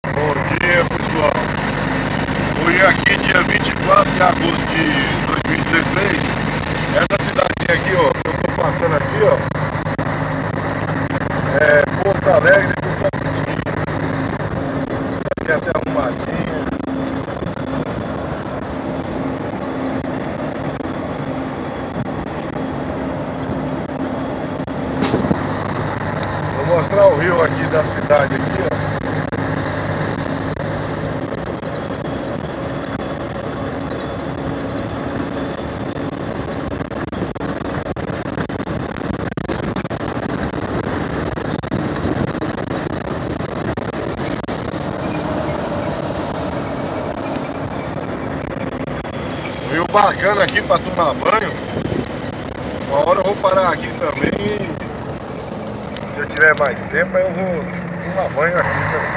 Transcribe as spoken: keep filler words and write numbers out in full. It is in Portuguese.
Bom dia, pessoal. Hoje é aqui, dia vinte e quatro de agosto de dois mil e dezesseis. Essa cidadezinha aqui, ó, que eu tô passando aqui, ó, é Porto Alegre do Tocantins. Aqui até arrumadinha. Vou mostrar o rio aqui da cidade aqui, ó. Rio bacana aqui para tomar banho. Uma hora eu vou parar aqui também. Se eu tiver mais tempo, aí eu vou tomar banho aqui também.